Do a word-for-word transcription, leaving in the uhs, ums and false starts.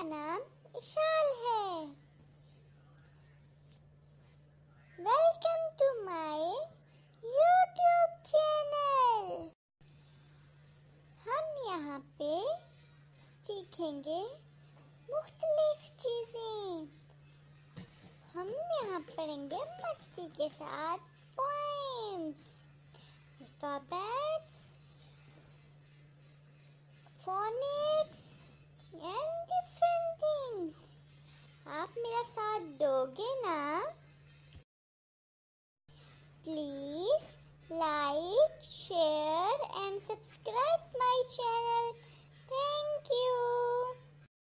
नाम इशाल है। Welcome to my YouTube channel. हम यहाँ पे सीखेंगे मुख्तलिफ चीज़ें। हम यहाँ पढ़ेंगे मस्ती के साथ poems, alphabets, phonics and different things। आप मेरा साथ दोगे ना? Please like, share and subscribe my channel. Thank you।